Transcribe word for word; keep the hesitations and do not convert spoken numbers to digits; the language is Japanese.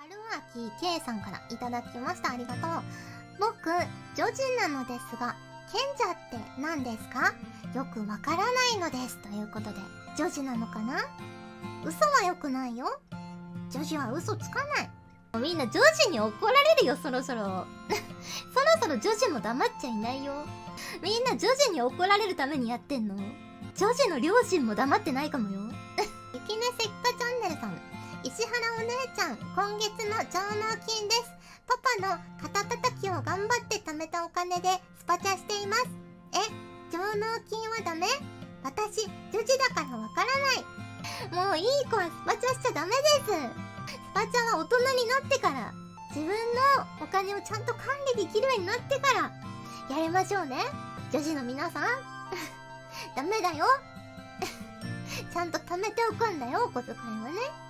春秋 K さんからいただきました。ありがとう。僕、女児なのですが、賢者って何ですか？よくわからないのです。ということで、女児なのかな？嘘は良くないよ。女児は嘘つかない。みんな女児に怒られるよ、そろそろ。そろそろ女児も黙っちゃいないよ。みんな女児に怒られるためにやってんの？女児の両親も黙ってないかもよ。ゆきねせっかチャンネルさん。石原お姉ちゃん、今月の上納金です。パパの肩たたきを頑張って貯めたお金でスパチャしています。え、上納金はダメ？私、女児だからわからない。もういい子はスパチャしちゃダメです。スパチャは大人になってから、自分のお金をちゃんと管理できるようになってから、やりましょうね。女児の皆さん。ダメだよ。ちゃんと貯めておくんだよ、お小遣いはね。